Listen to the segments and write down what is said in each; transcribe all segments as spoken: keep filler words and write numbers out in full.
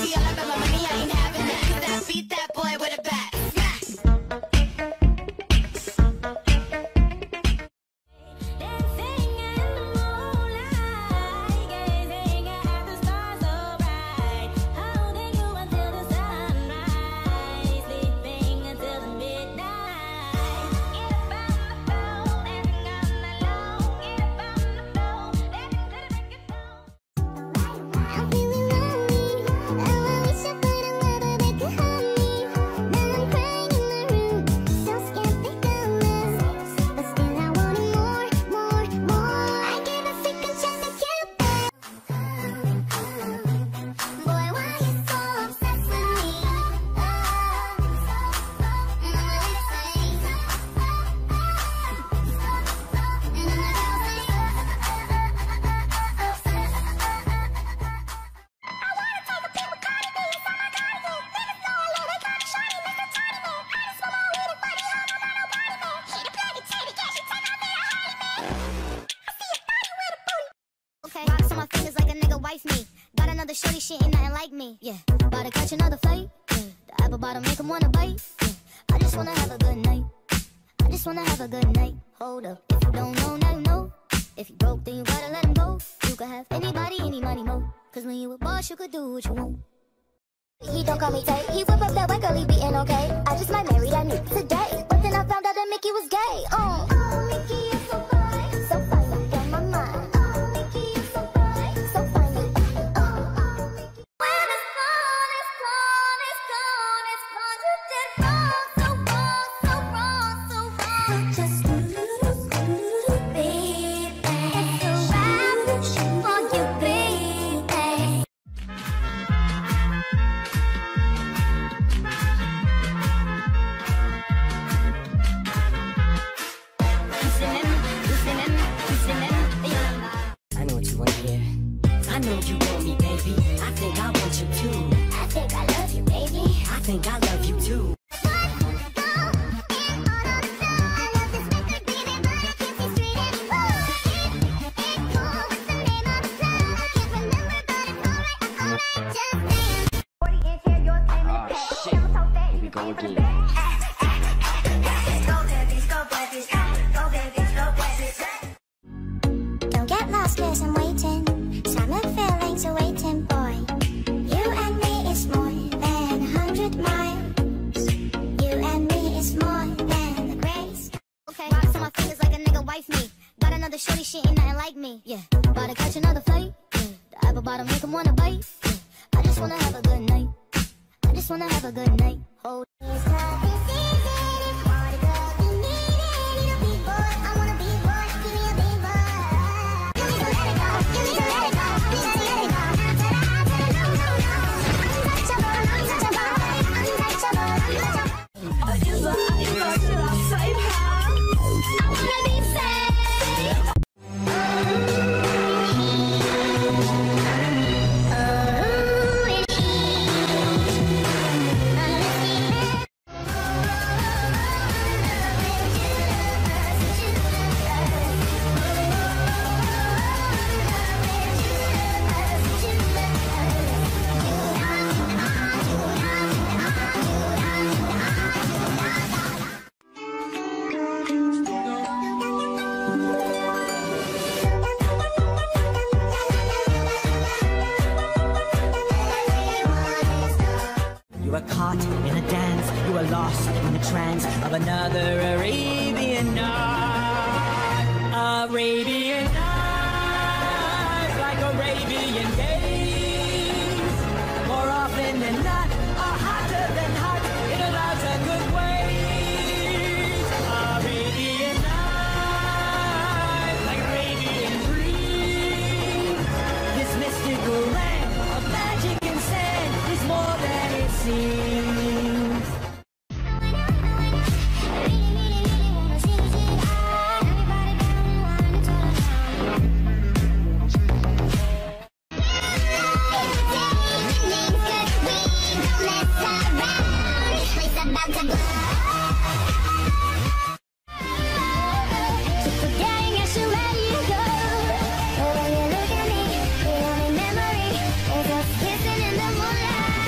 see all about my money, I ain't having that. Cause I beat that boy with a bat. Rocks on my fingers like a nigga wife me. Got another shorty, she ain't nothing like me. Yeah, about to catch another fight. Yeah, the apple bottom make him wanna bite. Yeah, I just wanna have a good night. I just wanna have a good night. Hold up, if you don't know, now you know. If you broke, then you gotta let him go. You could have anybody, any money, mo. Cause when you a boss, you could do what you want. He don't call me Tay. He whip up that white girl, he beatin' okay. I just might marry that nigga today. But then I found out that Mickey was gay. Uh. Oh, Mickey is so fine. So fine, I got my mind. Oh, Mickey is so fine. So fine, uh, uh, Mickey. When it's gone, it's gone, it's gone, it's gone. You did wrong, so wrong, so wrong, so wrong. Just a little, little baby. It's a wrap for you, baby. I know what you want to hear. I know you want me, baby. I think I want you too. I think I love you, baby. I think I love you too. Oh shit, here we go again. Don't get lost cause I'm waiting. Summer feelings are waiting, boy. You and me is more than a hundred miles. You and me is more than the grace. Okay, rocks on my fingers like a nigga wife me. Got another shorty, she ain't nothing like me. Yeah, about to catch another fight. Yeah, the apple bottom make him wanna bite. Yeah, I just wanna have a good night. I just wanna have a good night. Hold. It's not this easy. It's hard to go. You need it. Need a big boy. I want a big boy. Give me a big boy. You need to let it go. You need to let it go. You need to let it go. To the high, to the low, no, no. Untouchable, untouchable, untouchable, untouchable. I just want to be safe. I wanna be safe. You were caught in a dance. You were lost in the trance of another Arabian night. Arabian nights, like Arabian days. More often than not, are hotter than hot in a lots of good ways. Arabian nights, like Arabian dreams. This mystical land of magic and sand is more than it seems. Kissing in the moonlight.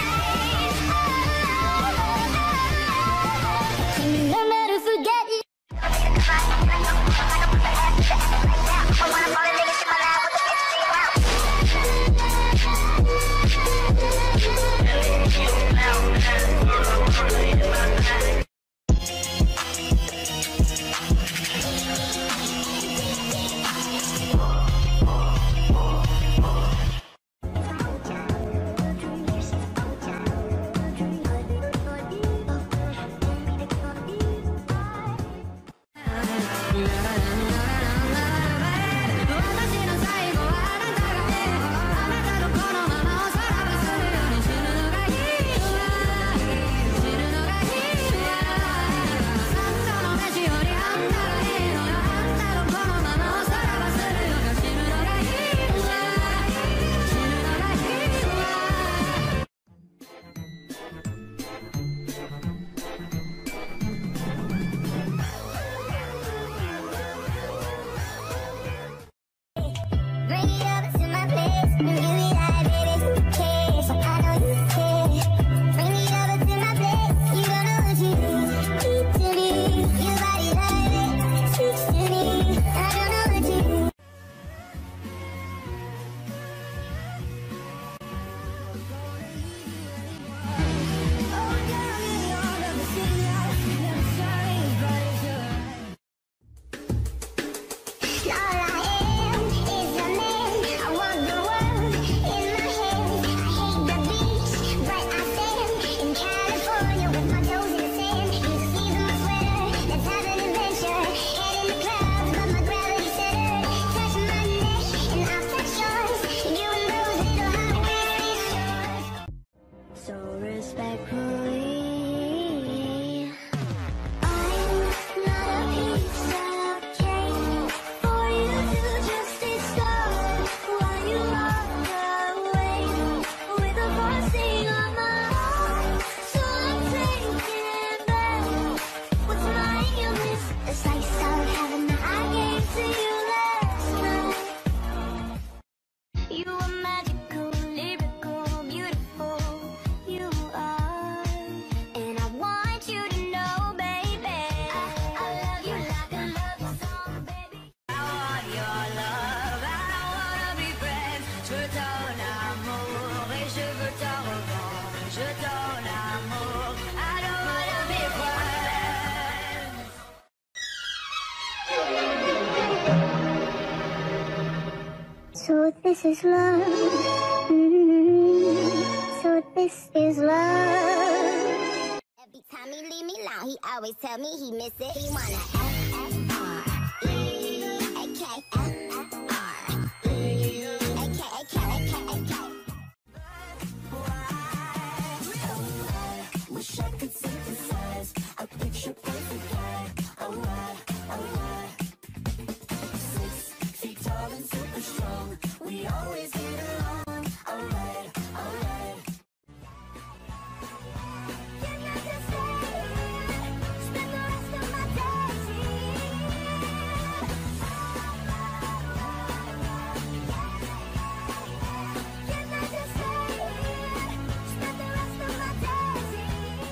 this is love. Mm-hmm. So this is love. Every time he leave me alone, he always tell me he miss it. He wanna F F R E A K F F R E A K A K A K A K. Wish I could synthesize a picture perfect guy. Alright, alright. Six feet tall and super strong. We always get along. Alright, alright. Can I just stay here? Spend the rest of my days here. Can I just stay here? Spend the rest of my days here.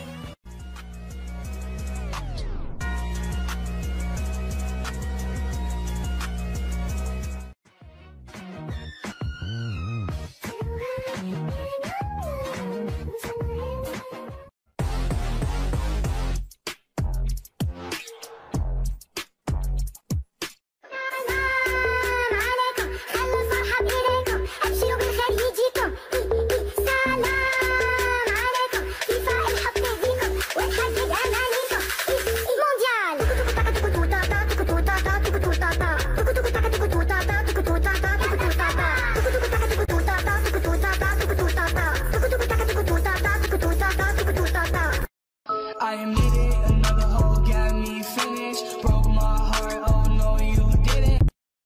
I admit it, another hole got me finished. Broke my heart, oh no you didn't.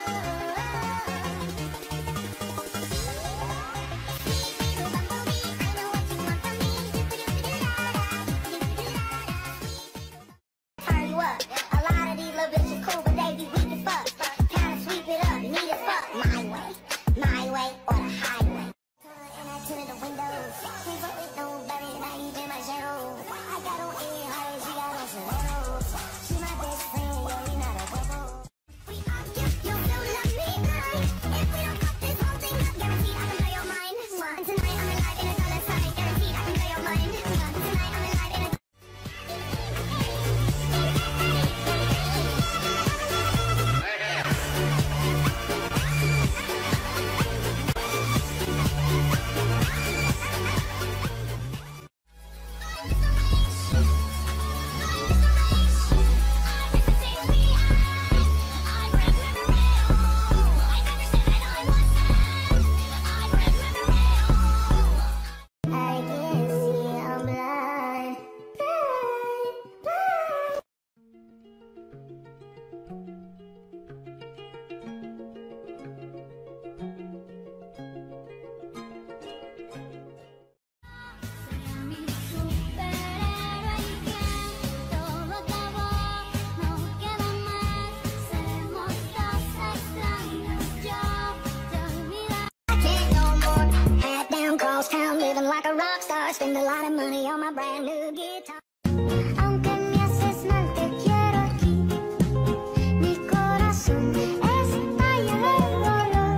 Turn you up. A lot of these little bitches cool, but they be weak as fuck. Kinda sweep it up, neat as fuck. My way, my way, or the highway. And I turn the windows. Can't fuck with nobody, not even my shadow. I got on air, high, she got on Serrano. She my best friend, yeah, we not a bubble. We argue, you still love me, right? If we don't cut this whole thing up, guaranteed I can blow your mind. And tonight I'm alive in a dollar sign, guaranteed I can blow your mind. And tonight I'm alive in a I can see I'm blind. Mi superhéroe y que todo acabó, no queda más. Seremos dos extraños, yo te olvidaré. I can't no more. Hat down, cross town, living like a rock star. Spend a lot of money on my brand new guitar. Aunque me haces mal, te quiero aquí. Mi corazón está lleno de dolor.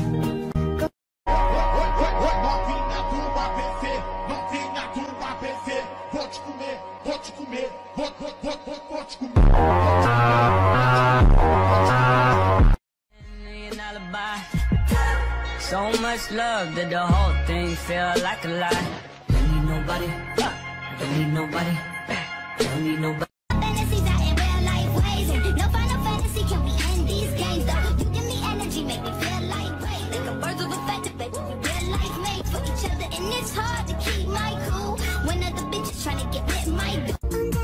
Novinha do A B C, novinha do A B C. Vou te comer, vou te comer, vou, vou, vou, vou, vou te comer. An alibi. So much love that the whole thing felt like a lie. Don't need nobody, don't need nobody, don't need nobody. Fantasies out in real life ways. No final fantasy, can we end these games though? You give me energy, make me feel like great. Like a birds of a feather, baby, we real life mates for each other, and it's hard to keep my cool when other bitches trying to get with my dude.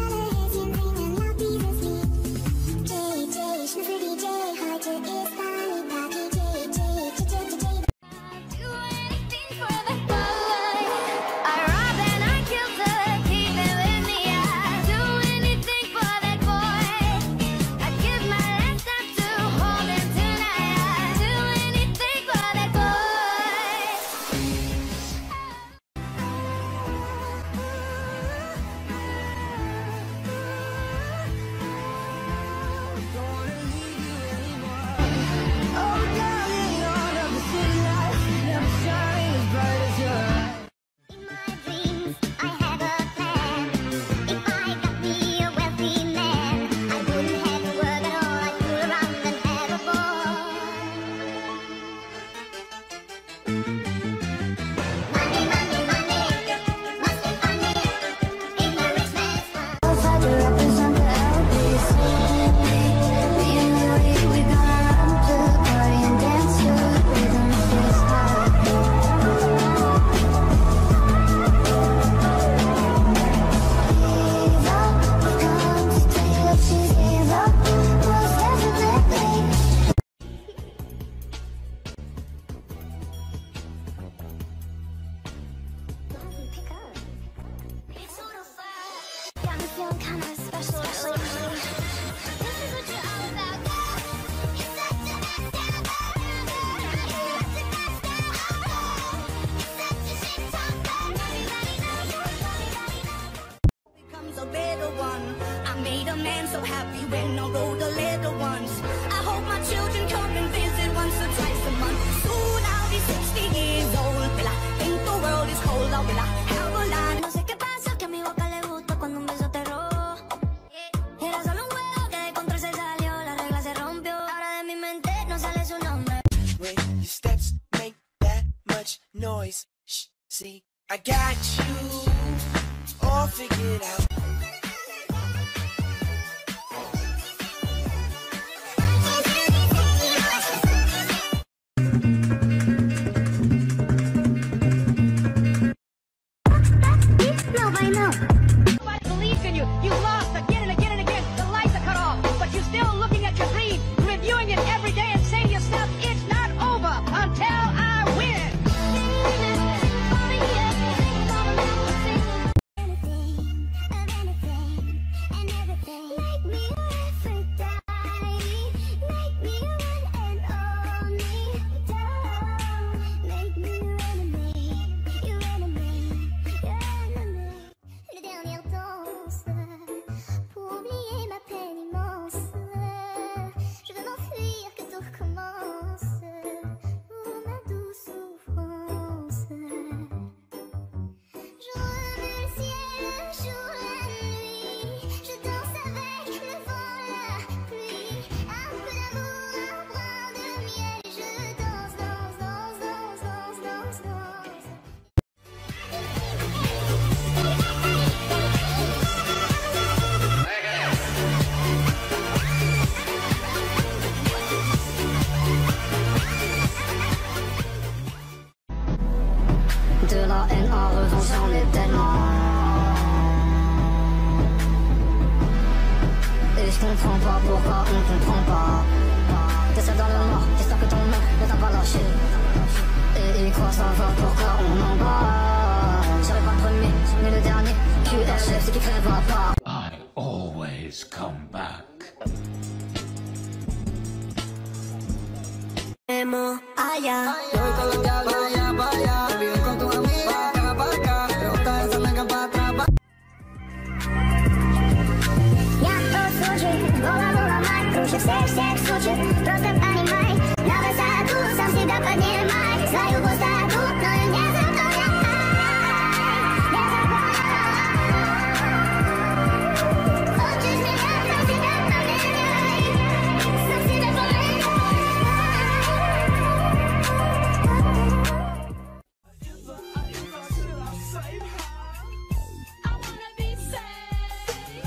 Do anything for the boy. I robbed and I killed to keep it with me. I do anything. feeling kind of special, special. This is what you're all about, girl. You're such a mess ever. You're such a mess ever. You're such a shit talker. Everybody knows. Everybody knows. Becomes a better one. I made a man so happy when I wrote the little ones. I hope my children come and visit once or twice a month. Soon I'll be sixty years old. Will I think the world is cold? Or will I have a line? No sé qué pasa, que a mi boca le gusta cuando un beso te robo. Era solo un juego que de control se salió, la regla se rompió. Ahora de mi mente no sale su nombre. When your steps make that much noise, shh, see, I got you all figured out. Nobody knows. Nobody believes in you. You lost again and again and again. The lights are cut off, but you're still looking at your dream, reviewing it every day, and saying to yourself, "It's not over until I win." Les dernières danses, pour oublier ma peine immense, je veux m'enfuir, que tout recommence, pour ma douce souffrance. Je remets le ciel, le jour, la nuit, je danse avec le vent, la pluie, un peu d'amour, un brin de miel, je danse, danse, danse, danse, danse, danse, danse. De la haine en revanche j'en ai tellement. Et je comprends pas pourquoi on comprend pas. T'es seul dans le noir, j'espère que ton mec ne t'a pas lâché. Et il croit savoir pourquoi on en bat. J'aurais pas le premier, mais le dernier. Q R chef, c'est qui crèvera pas. I always come back. Emo, allá. Yo voy con los diablos allá para allá. Vive con tu amiga, acá para acá. Pregunta esa nega para atrás. Я тот случай, голову ломать, круче всех, всех случаев. Просто понимай, на высоту сам себя поднимай. Свою пустоту, но не заполняй. Не заполняй. Хочешь меня, сам себя поменяй. Сам себя поменяй. I wanna be saved.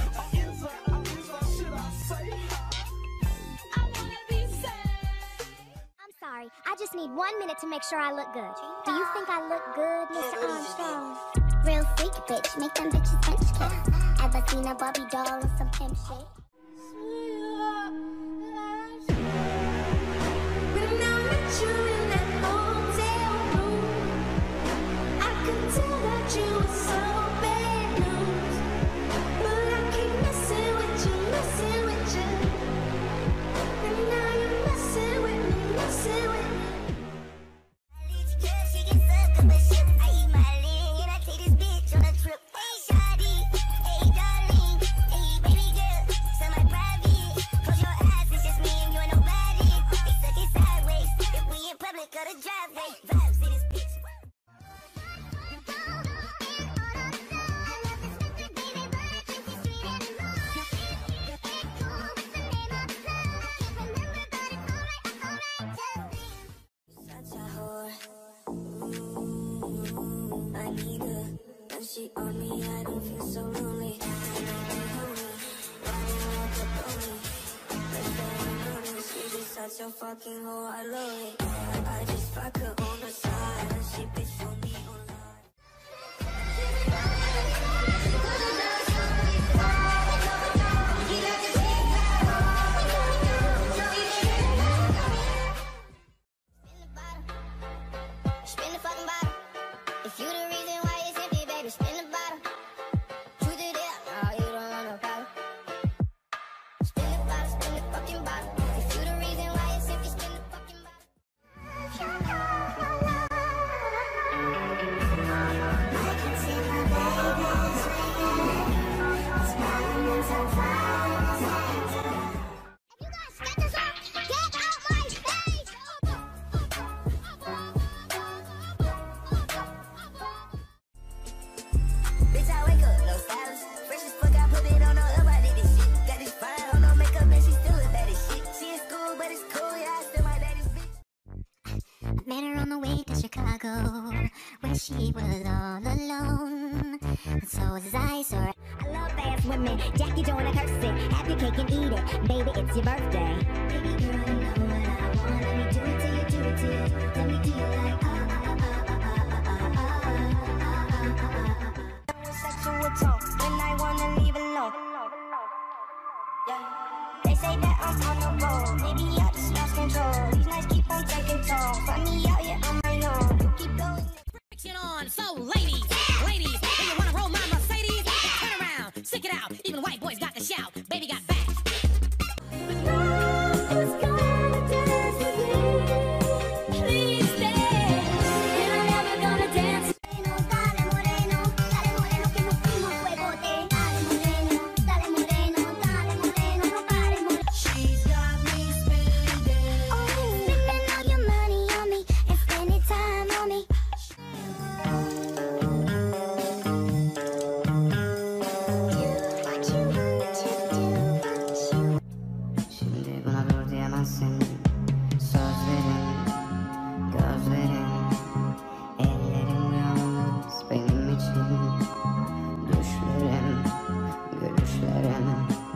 I wanna be saved. I'm sorry, I just need one minute to make sure I look good. Do you think I look good, Mister Armstrong? Real freak bitch, make them bitches French kiss. Ever seen a Barbie doll or some pimp shit? When I met you in that hotel room, I could tell that you were so bad news. But I keep messing with you, messing with you. And now you're messing with me, messing with me. She gets stuck on the ship. I eat my leg and I take this bitch on a trip. Hey, shawty, hey, darling, hey, baby girl, so my private. Close your eyes, it's just me and you and nobody. They stuck it sideways. If we in public, gotta drive right. Vibes in this bitch. Such a whore. Ooh, I need her. When she on me, I don't feel so lonely. Such a fucking hoe, I love it. I, I just fuck her on the side, and she bitch on me online. Spin the fucking bottle. If you the reason why it's empty, baby, spin the bottle. Truth it is, no, you don't wanna So is ice or I love fast women. Jackie Joyner curse it. Have your cake and eat it. Baby, it's your birthday. Baby girl, you know what I want. Let me do it to you, do it to you. Let me do you like ah ah ah ah ah ah ah ah. Sexual talk when I wanna leave alone. Yeah. They say that I'm on the road. Maybe I just lost control. These nights keep on taking toll. Find me out here on my own. You keep going. On. So, ladies, ladies, when you wanna roll my Mercedes, turn around, stick it out. Even white boys got to shout. Baby got back. Please stay. And I'm never gonna dance. She's got me spending. Spending all your money on me and spending time on me. Şimdi buna dur diyemezsin. Sözlerin, gözlerin, ellerin yalnız benim için. Düşlerim, gülüşlerim.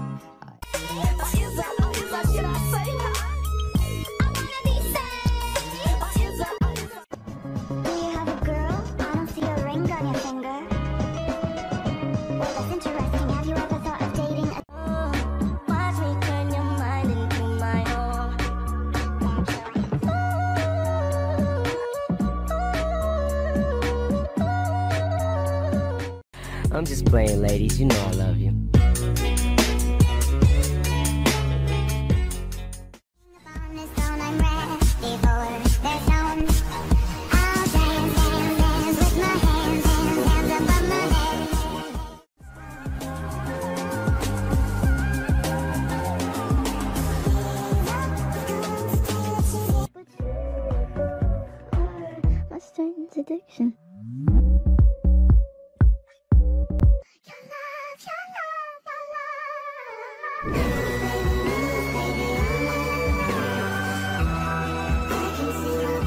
Do you have a girl? I don't see a ring on your finger. Well, that's interesting. Have you ever thought of dating a Watch me turn your mind into my own. I'm just playing, ladies. You know I love you. on this throne? I'm ready for the zone. I'll dance, dance, dance with my hands, hands, hands above my head. My strange addiction. Your love, your love, your love. Baby, I can see your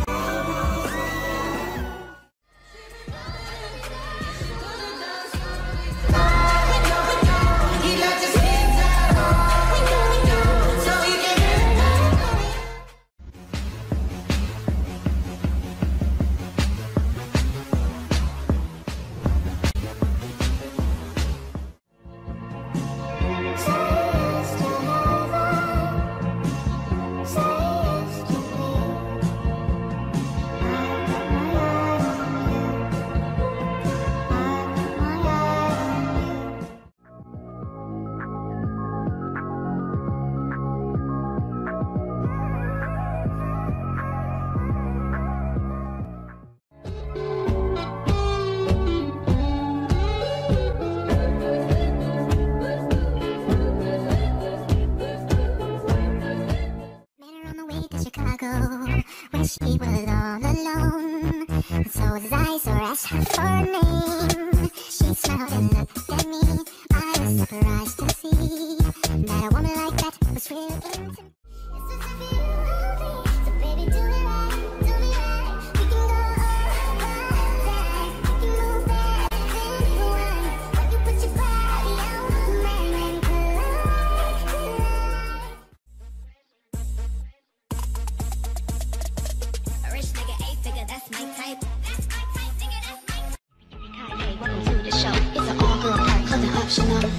when she was all alone. So was I, so I asked her for a name. She smiled and looked at me. I was surprised to see that a woman like that was really into me. It's just a feeling, so baby, do it right, do me right. We can go all night, we can move that thing right. When you put your body out, man, and collide, collide. A rich nigga, eight figure, that's my type. That's my type, nigga, that's my type. Kanye, welcome to the show. It's an all-girl part, cause it's optional.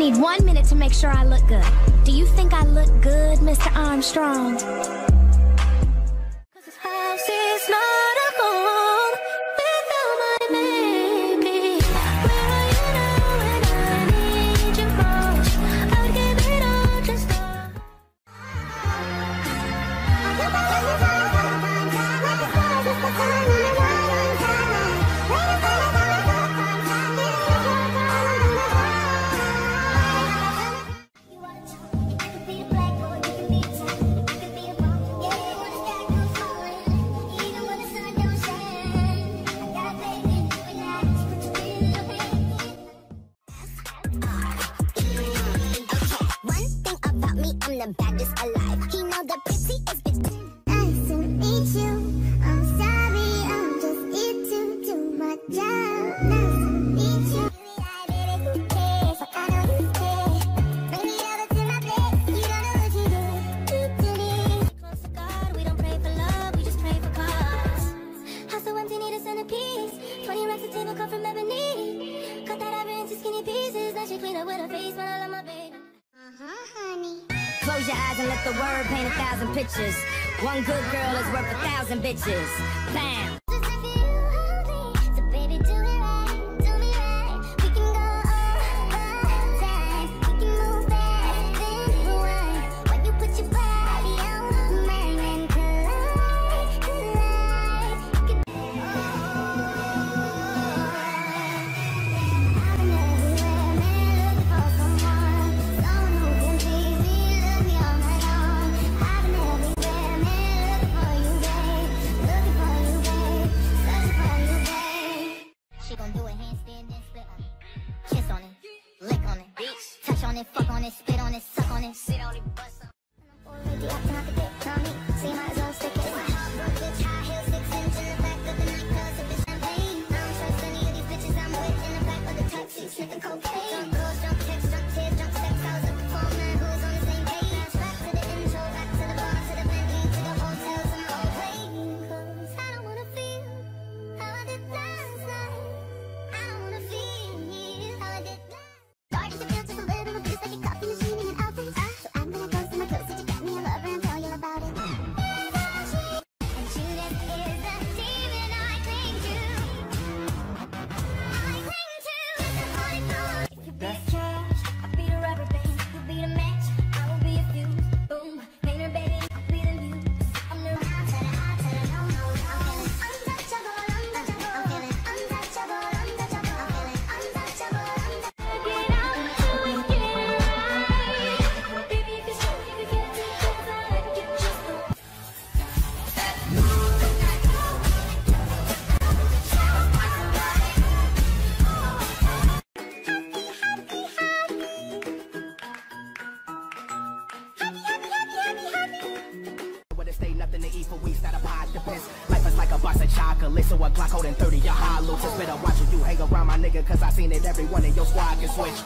need one minute to make sure I look good. Do you think I look good, Mister Armstrong? Cause this house is not a home without my baby. Where are you now when I need you most? I'd give it all just for the baddest alive. He know the prettiest bitch. Nice to meet you. I'm sorry, I'm just eating too much job. Nice to meet you. Baby, who cares? I know you care. Bring me over to my place. You don't know what you do. Do to me. Close to God, we don't pray for love, we just pray for cause. House so empty, need a centerpiece. Twenty racks of table cut from ebony. Cut that ivory into skinny pieces. Then she clean up with her face, but I love my baby. Uh-huh, honey. Close your eyes and let the word paint a thousand pictures. One good girl is worth a thousand bitches. Bam! Just if you hold me, so baby do it right, do me right. We can go all the time, we can move fast, then rewind. When you put your body on mine and collide, collide. You can I've been everywhere, man, looking for someone, someone who can please me, love me all night long. I've been everywhere, man, looking for you, babe, looking for you, babe, searching for you, babe. She gon' do a handstand and split on it, kiss on it, lick on it, touch on it, fuck on it, spit on it, suck on it, sit on it, bust on it. Already acting like a dick on me, so you might as well stick it. Bitch, high heels, six inch in the back of the nightclub, sipping champagne. I don't trust any of these bitches I'm with in the back of the taxi, sniffing cocaine. Drunk calls, drunk texts, drunk tears, drunk sex. I was looking for a man who was on the same page. Back to the intro, back to the bar, to the Bentley, to the hotels and the whole plane. Cause I don't wanna feel how I did last night. I don't wanna feel how I did last. Starting to feel just a little bit like a coffee machine in an office. So I'm gonna close to my clothes so you got me a lover and tell you about it. And Judas is the demon I cling to. I cling to is the holy thorn. If you be a trash, I'll be the rubber band. You'll be the match, I will be a fuse. Boom, painter baby, I'll be the muse. I'm the I'm feeling untouchable, untouchable. I'm feeling untouchable, untouchable. I'm feeling untouchable, untouchable. Get out till we get right. Baby, if you show me you get together, let you just go. Where there stay nothing to eat for weeks that are pot depends. Life is like a box of chocolate, so a Glock holding thirty, your hollow. Just better watch who you hang around, my nigga, cause I seen it, everyone in your squad can switch.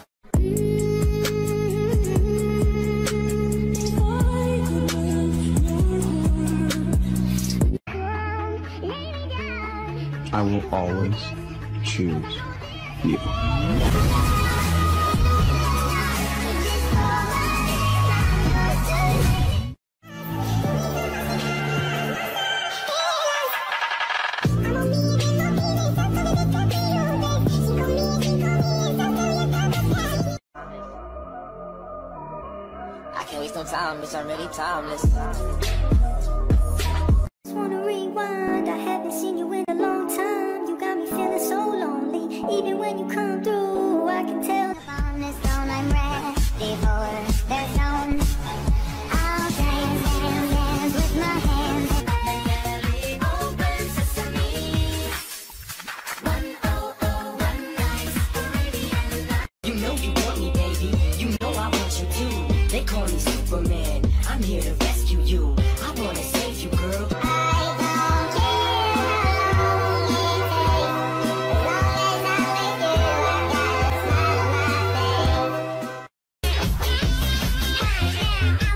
I will always choose you. I can't waste no time, bitch, I'm ready timeless. Just wanna rewind, I haven't seen you in a long time. You got me feeling so lonely, even when you come through, I can tell. On this zone, I'm ready for the zone. I'll dance, dance, dance with my hands. Open sesame. One oh oh one night, baby, You know you want me, baby. You know I want you too. They call me Superman. I'm here to rescue you. I wanna save you, girl. I don't care how long it takes. As long as I'm with you, I got a smile on my face.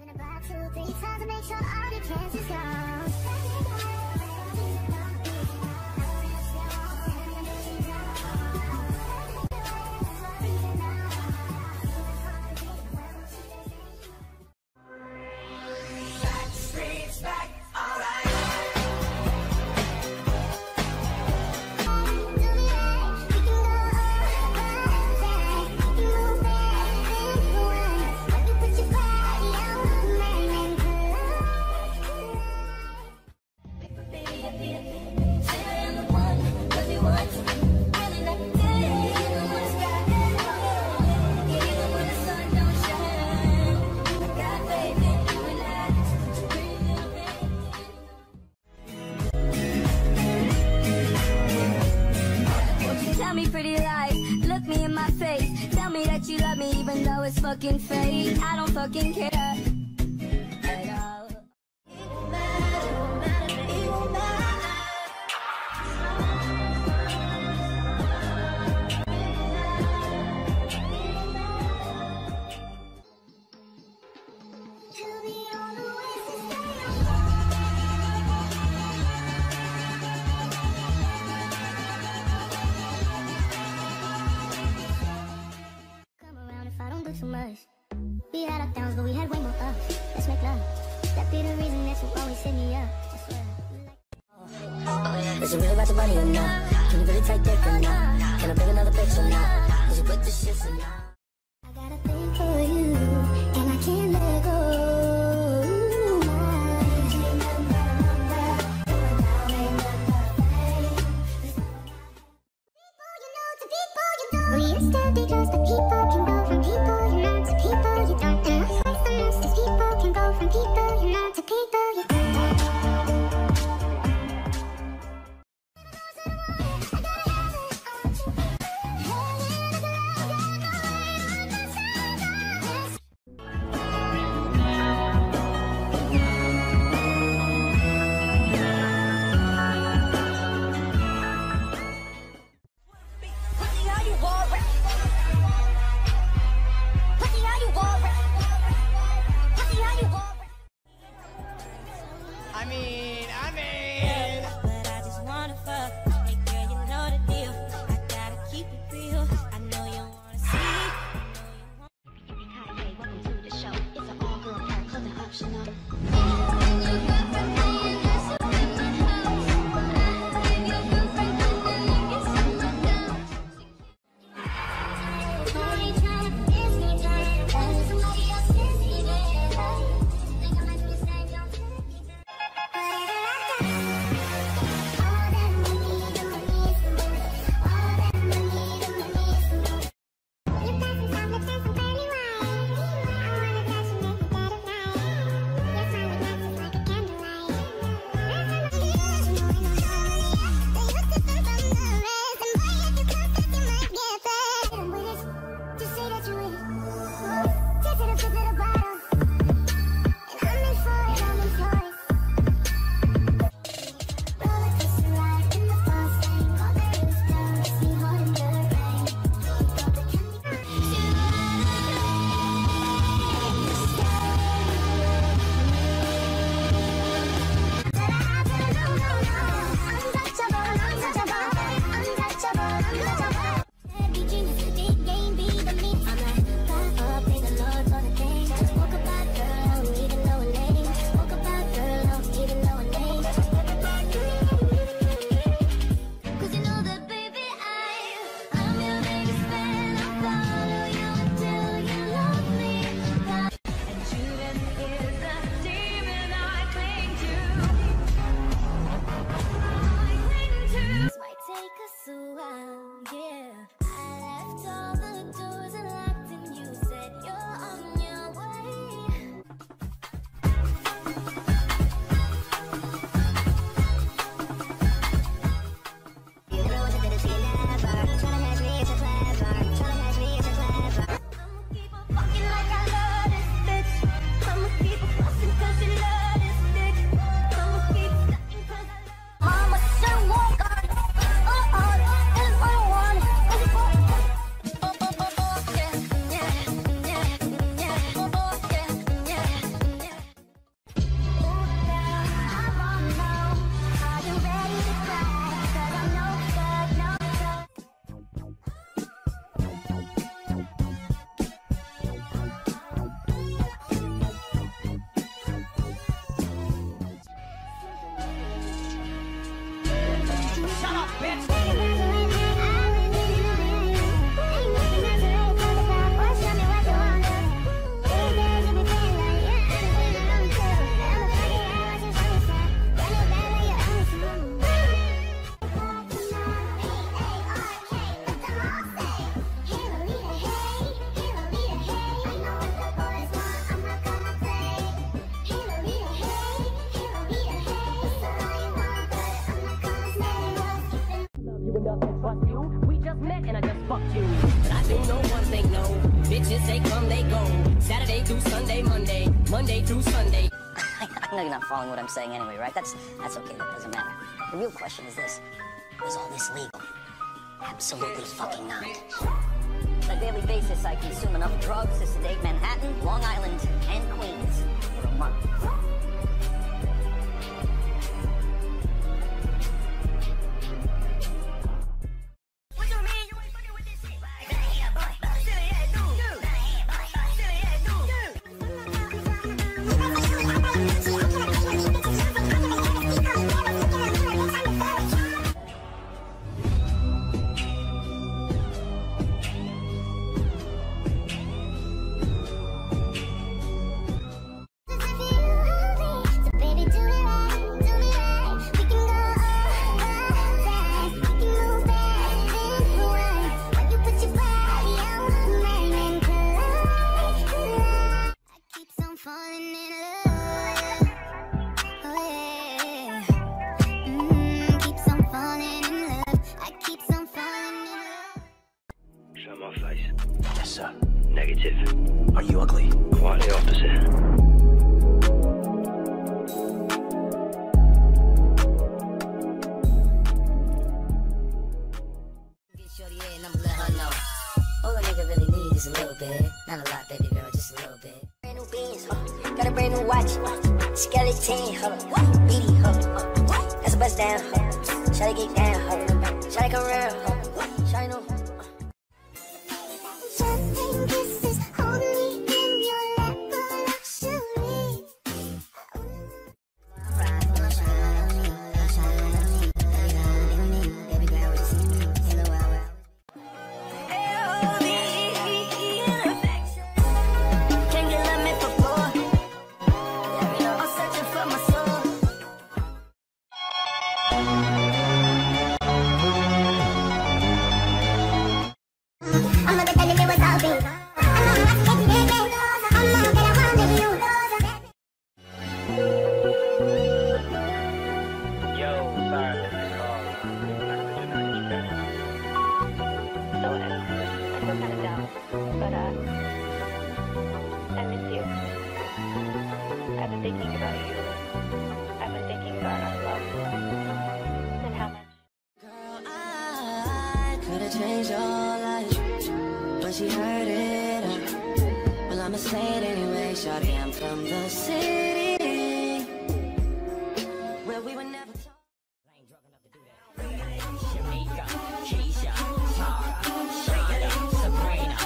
About two or three times to make sure all the cancer's gone. Back streets back, alright. Tell me pretty lies, look me in my face. Tell me that you love me even though it's fucking fake. I don't fucking care at all. It won't matter, it won't matter, it won't matter. You'll be on the way to stay. Come around if I don't do too much. We had our downs, but we had way more ups. Let's make love. That be the reason that you always hit me up. I swear. Is it really about the money or not? Can you really take dick or not? Can I bring another bitch or not? Is it with the shit or not? I got a thing for you, and I can't let go. We used to be close, but people can go from people you know to people you don't. And much worse than most is people can go from people you know to people you don't. I gotta have it, I want you. Hanging in the clouds, Bitches, they come, they go. Saturday through Sunday, Monday, Monday through Sunday. I know you're not following what I'm saying anyway, right? That's that's okay, that doesn't matter. The real question is this: is all this legal? Absolutely fucking not. On a daily basis, I consume enough drugs to sedate Manhattan, Long Island, and Queens for a month. Yes, sir. Negative. Are you ugly? Quite the opposite. Get shorty in, I'ma let her know. All a nigga really needs is a little bit. Not a lot, baby girl, just a little bit. Brand new beans, uh, got a brand new watch. Uh, skeleton, huh? Beady, huh? That's a bust down, huh? Try to get down, huh? Try to come around, huh? Try to know. Change your life, but she heard it all. Well, I'ma say it anyway, shawty, I'm from the city where we were never taught. I ain't drunk enough to do that. Shamika, Keisha, Tara, Shayla, Sabrina.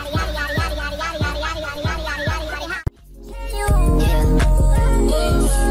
Yeah.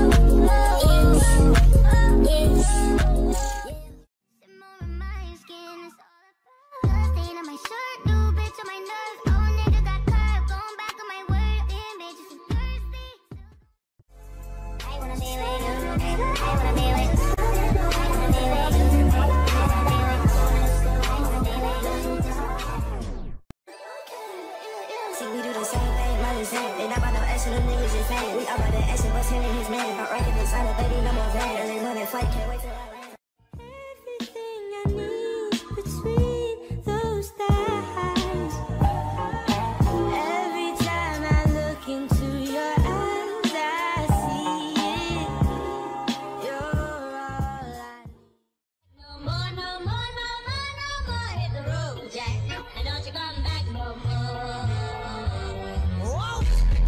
passion, them niggas just saying. We all about the action, but telling his man. I'm rocking the sign, baby, no more van. Early morning flight, can't wait till I land. Everything I need between those thighs. Every time I look into your eyes, I see it. You're all I need. No more, no more, no more, no more. Hit the road, Jack, and don't you come back no more. Whoa.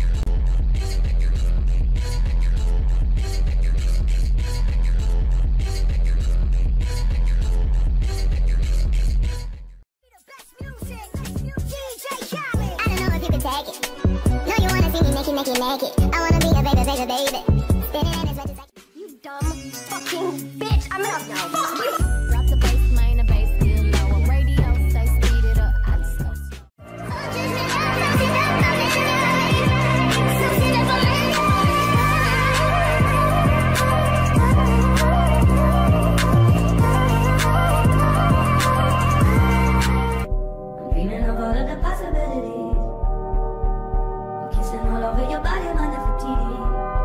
Take it. No, you wanna see me naked, naked, naked. I wanna be a baby, baby, baby. Spinning in his legs like You dumb fucking bitch. I'm enough now. Fuck you. Drop the bass, main the bass still low. On radio, say speed it up. I just go. I'm dreaming of all of the possibilities. Kissing all over your body, my Nefertiti.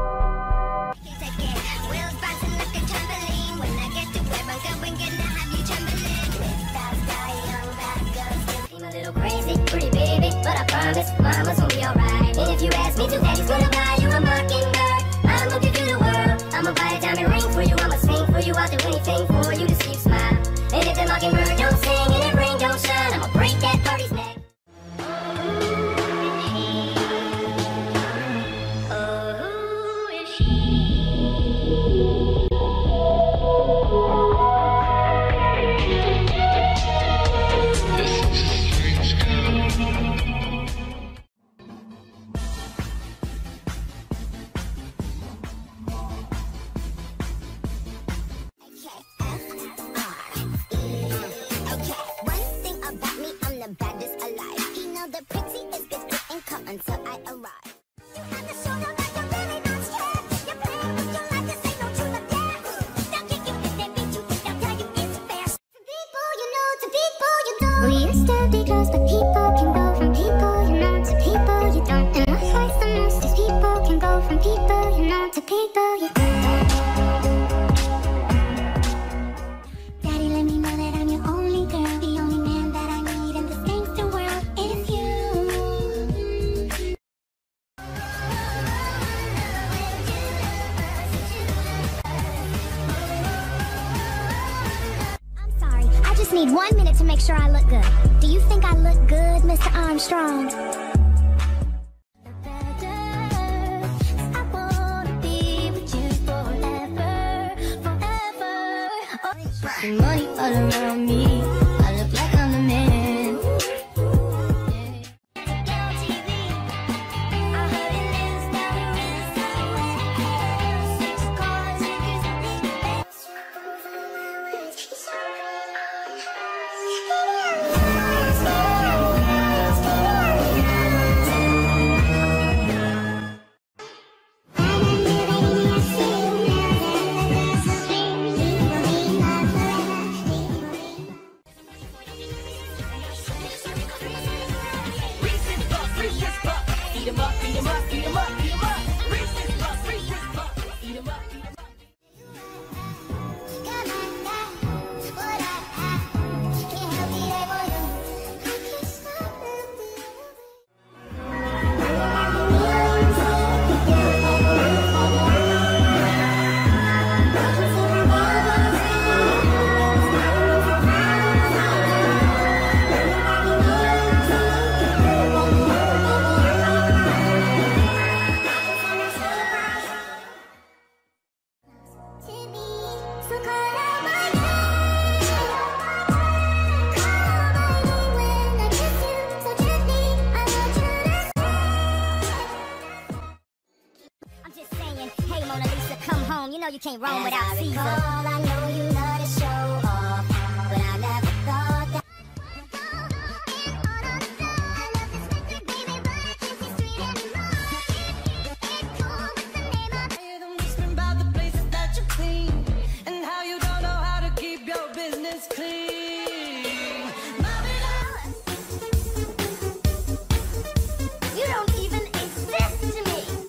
Wheels bouncing like a trampoline. When I get to where I'm going, gonna have you trembling. Stop, die, young, bad girl. Still seem a little crazy, pretty baby, but I promise mama's gonna be alright. And if you ask me to, daddy's gonna buy you a mockingbird. I'ma give you the world. I'ma buy a diamond ring for you. I'ma sing for you. I'll do anything for you to see you smile. And if the mockingbird don't sing and that ring don't shine, I'ma break that party's neck. Until I arrive. You have to show them that you're really not scared. You're playing with your life, this ain't no truth or dare. They'll kick you if they beat you, if they'll tell you it's fair. To people you know, to people you don't. We used to be close, but people can go from people you know to people you don't. And what hurts the most is people can go from people you know to people you don't. Daddy, let me know that I'm your only girl, the only man that I need in this gangster world. It is you. Need one minute to make sure I look good. Do you think I look good, Mister Armstrong? I wanna be with you forever, forever. Oh, money all around me. I look like I'm the man. You know you can't roam without Caesar. I know you love to show off, but I never thought that. I hear them whispering about the places that you clean and how you don't know how to keep your business clean. You don't even exist to me.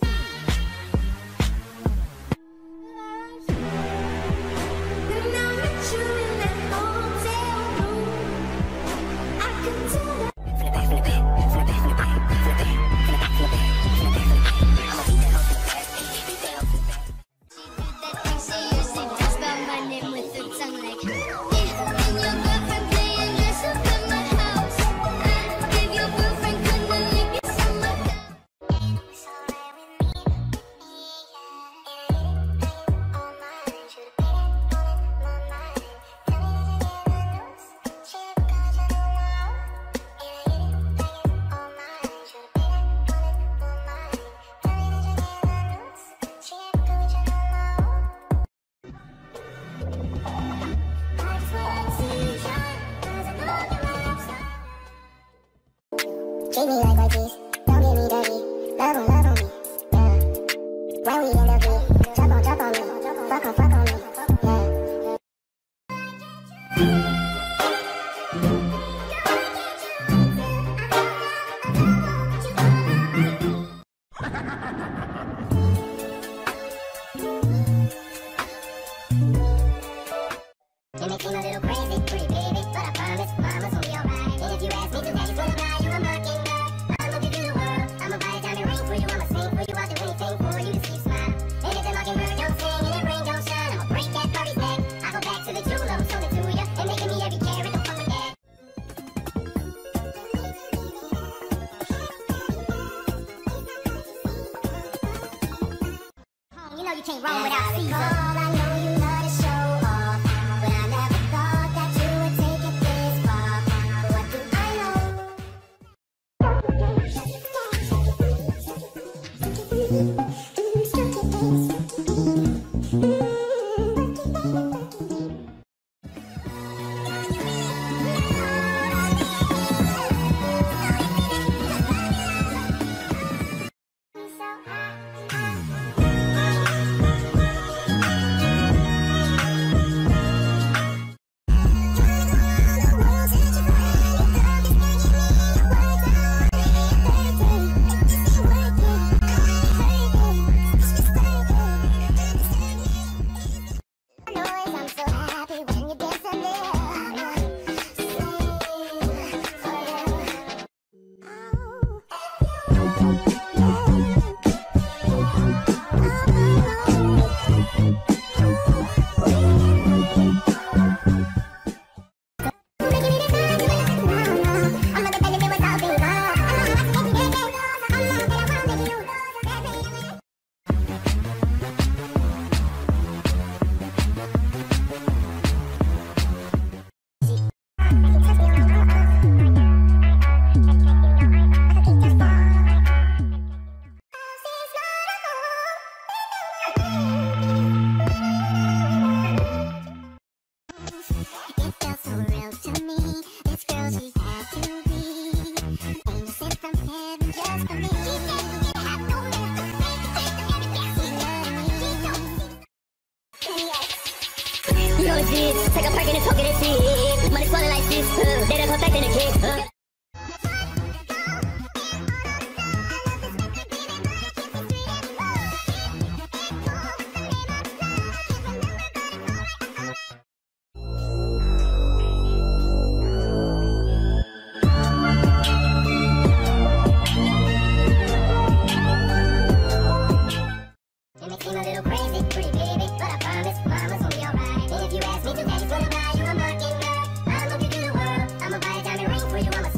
you can't roll without Caesar. I know you love to show off, but I never thought that you would take it this far. But what do I Take a perk and talk this shit. Money swollen like this. Uh, they done perfect in the kick. Uh. It may seem a little crazy, pretty baby, but I promise mama's gonna be alright. And if you ask me to, daddy's gonna buy you a mockingbird. I'ma give you the world, I'ma buy a diamond ring for you, I'ma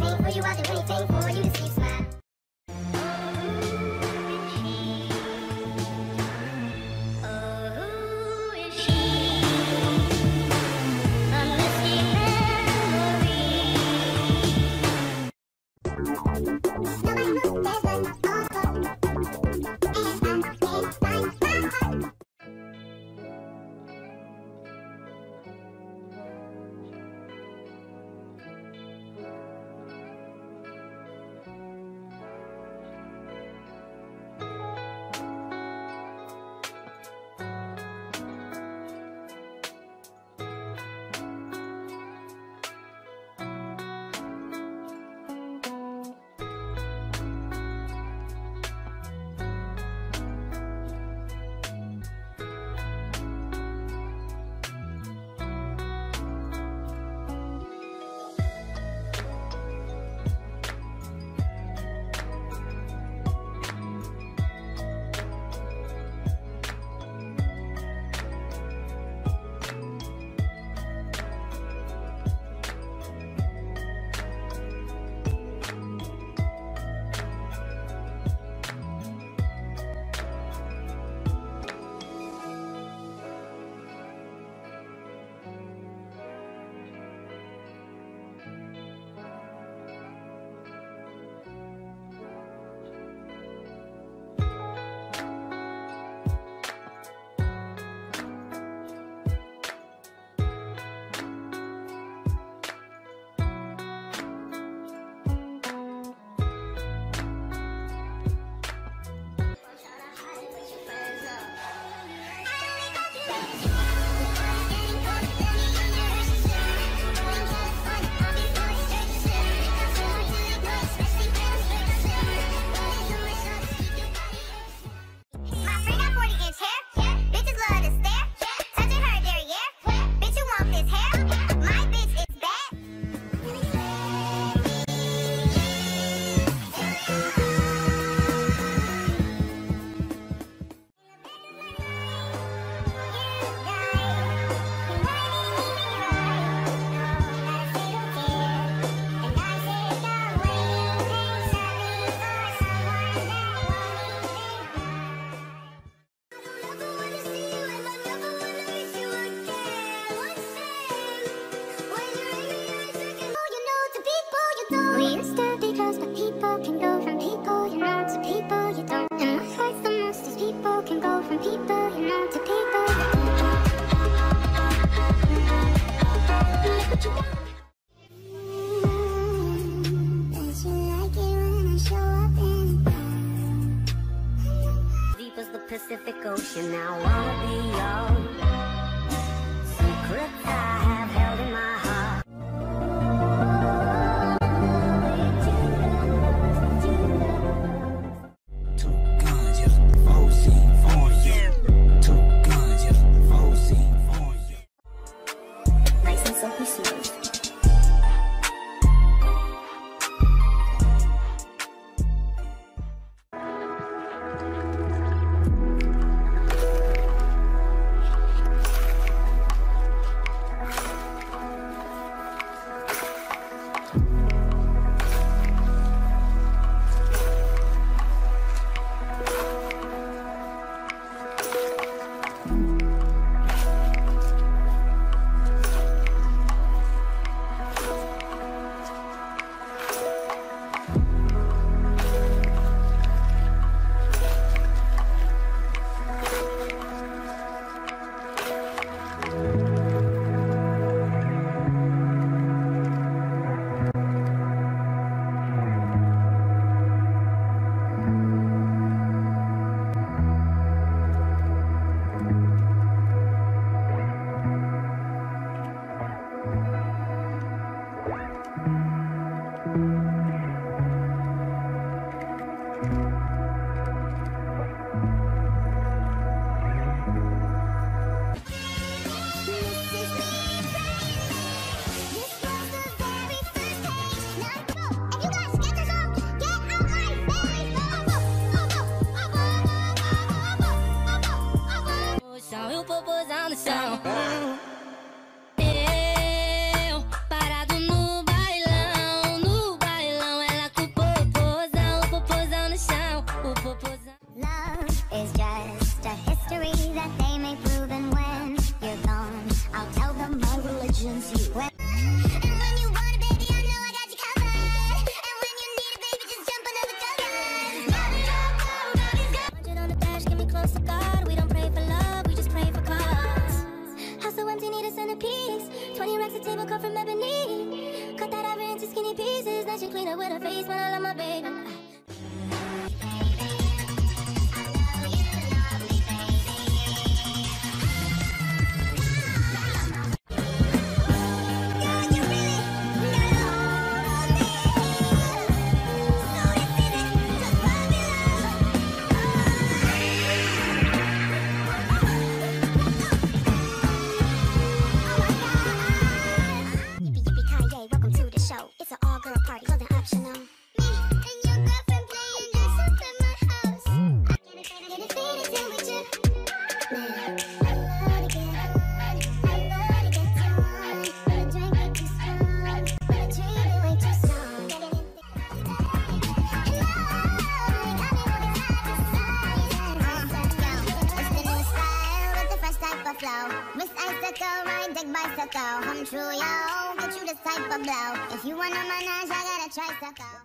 people, you know, to people. Look what you got. Don't you like it when I show up in Deep as the Pacific Ocean, I wanna be yours. Secrets I have held in my heart. Two guns, yeah, four scene, four, yeah. Two guns, yeah, four scene, four, yeah. Nice and silky smooth. Eu popozão no chão. Eu parado no bailão, no bailão ela com o popozão, o popozão no chão, o popozão. Love is just a history that they may prove, and when you're gone, I'll tell them my religion's you. When and when you want it, baby, I know I got you covered. And when you need it, baby, just jump under the covers. Got it all, got it, got it. Hundred on the dash, get me close to God. We don't pray for love, we just pray for cause. House so empty, need a centerpiece. Twenty racks a table cut from ebony. Cut that ivory into skinny pieces. Then she clean up with her face when I love my baby. Welcome to the show. It's an all-girl party, clothing optional. Me and your girlfriend playing dress up in my house. I get it, get it, get it, till we chill. Man, I love to get on. I love to get on. When I drink way too strong, when I treat it way too strong. And love, got me moving side to side. It's the new style with the fresh type of flow. Miss Icicle, ride deck bicycle. Come true, yo. Get you this type of blow. If you wanna manage, I got a tricycle.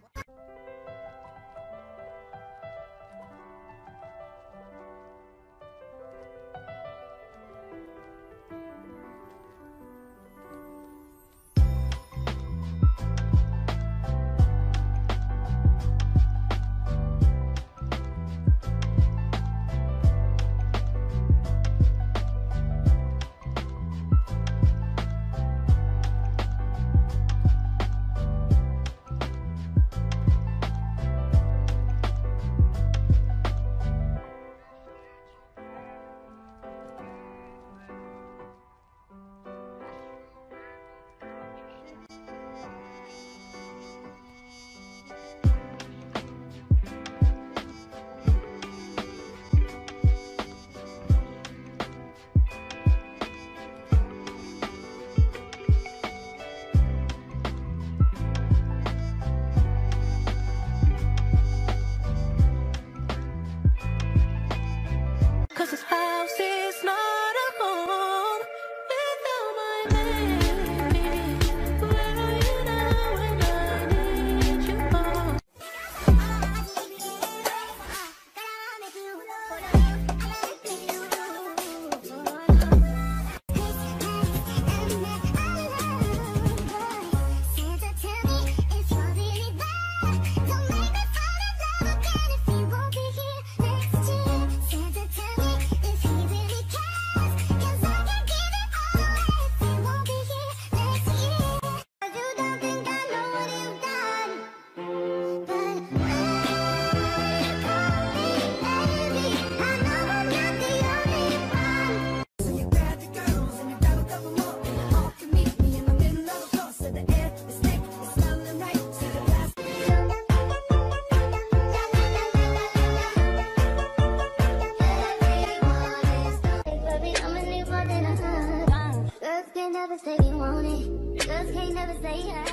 never say yeah.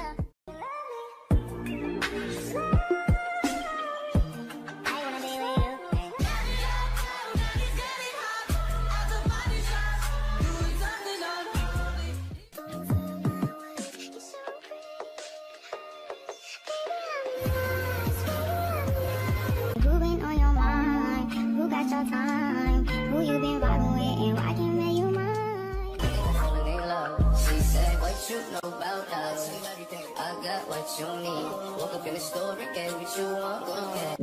Time. Who you been vibing with and why can't make you mine? Falling in love. She said, what you know about us? I got what you need. Woke up in the store and get what you want. Go ahead.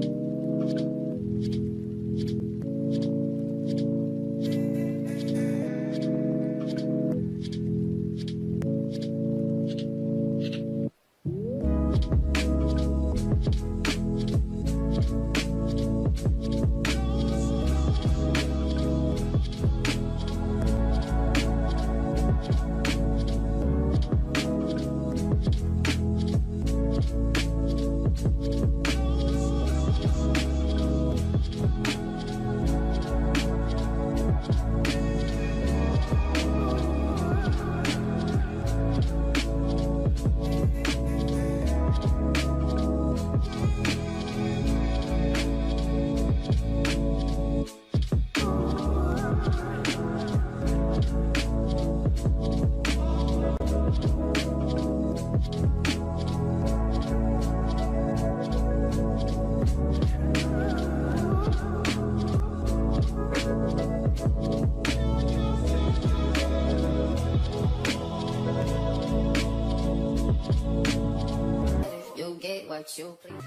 What you please.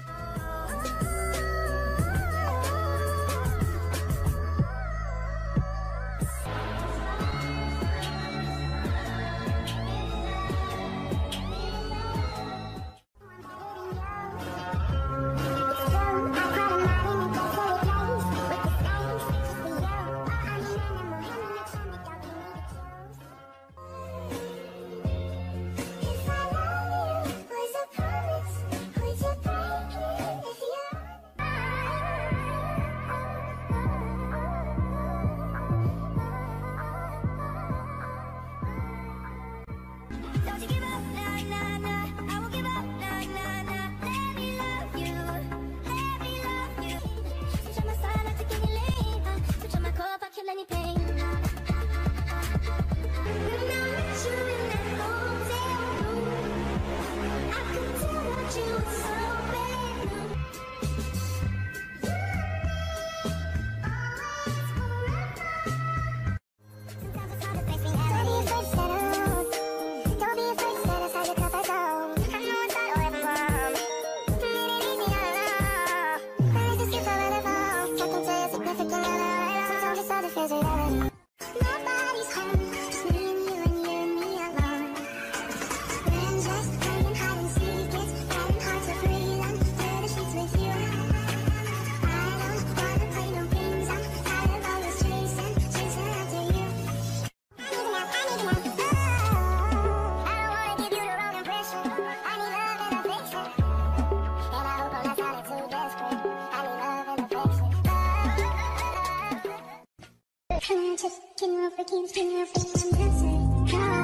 Just can you freaking spin your face and dance it?